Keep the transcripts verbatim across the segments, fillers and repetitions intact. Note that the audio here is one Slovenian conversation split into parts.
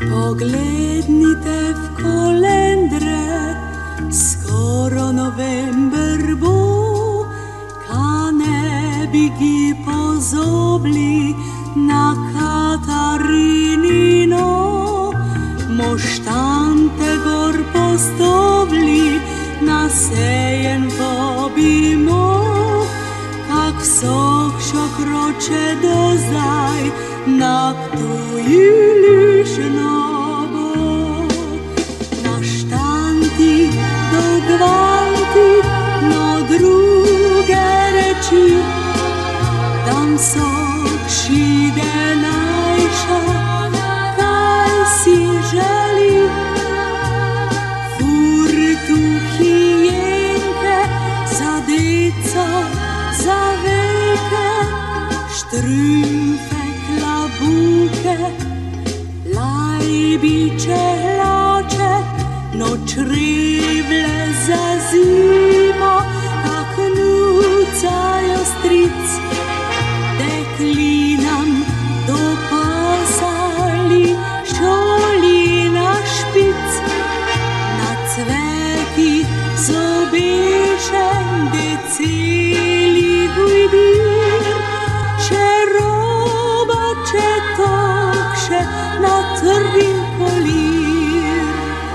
Poglejte v kolendre, skoro november bo, ka ne bi gi pozobli na Katarinino. Moštante gor postovli, na sejen pobimo, kak sok šo kroče do zdaj, na Ptuji lišno bo. Na štanti do gvanti, no druge reči, tam sok šide najša, kaj si želi. Furtuhi jenke, za deco, za veke, štrumfe, klabuke, lajbiče, hlače, noč rivle za zimo, kak nucajo stric, deklinam do pasali, šoli na špic, na cveki zobešen, deceli gujdir, še roba, če tokše na trdi kolir.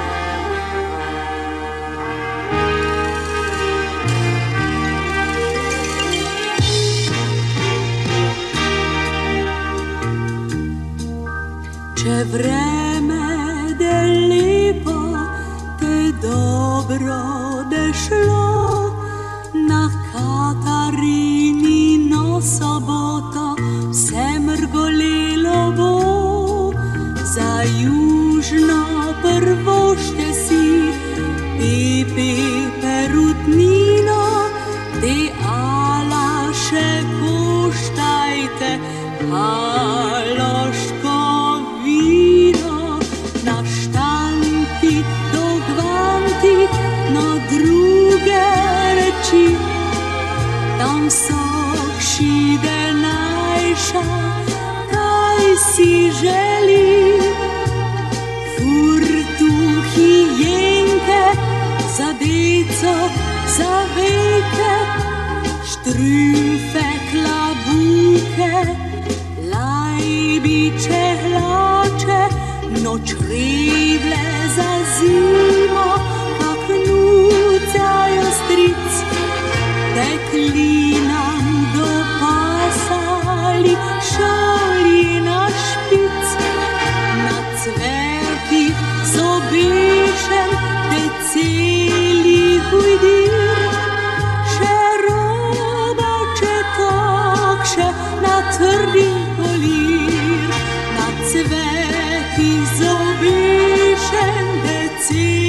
Če vreme de lepo, te dobro dešlo, na Katarinino soboto vse mrgolelo bo. Za južno prvošte si, pipi perutnino, te alaše koštajte, haloško vino. Na štanti do gvanti, no druge reči, tam sok šide najša, kaj si želi. Furtuhi jenke, za deco, za veke, štrumfe, klabuke, lajbiče, hlače, noč rivle za zimo, kak nucajo stric, deklinam do pasali, šoli na špic, na cveki zobešen, deceli gujdir, še roba, če tokše na trdi kolir. Na cveki zobešen, deceli